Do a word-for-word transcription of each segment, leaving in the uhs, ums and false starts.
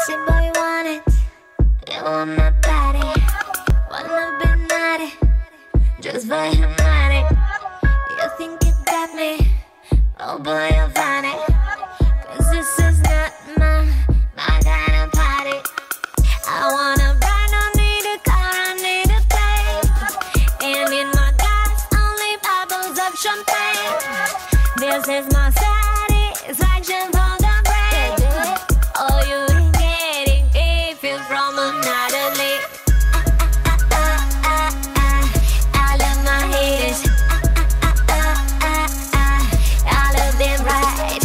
Sexy boy, you want it? You want my body? Wanna be naughty? Just for your money. You think you got me? Oh boy, you're funny. Cause this is not my, my kind of party. I wanna ride, I need a car, I need a plane. And in my glass, only bottles of champagne. This is my satisfaction for the brain. Oh, you ain't getting if you're from another league. I love my haters. I love them right.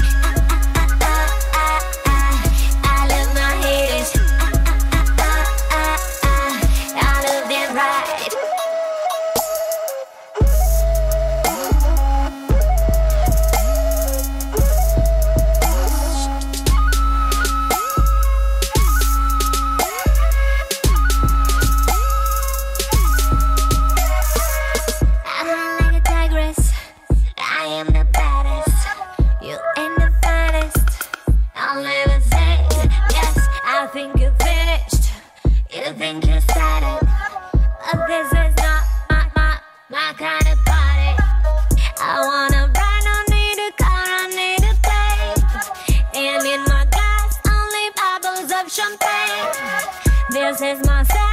I love my haters. I love them right. I am the baddest, you ain't the finest. I'll never say yes, I think you're finished. You think you started, but this is not my, my, my kind of party. I wanna ride, I need a car, I need a plane. And in my glass, only bottles of champagne. This is my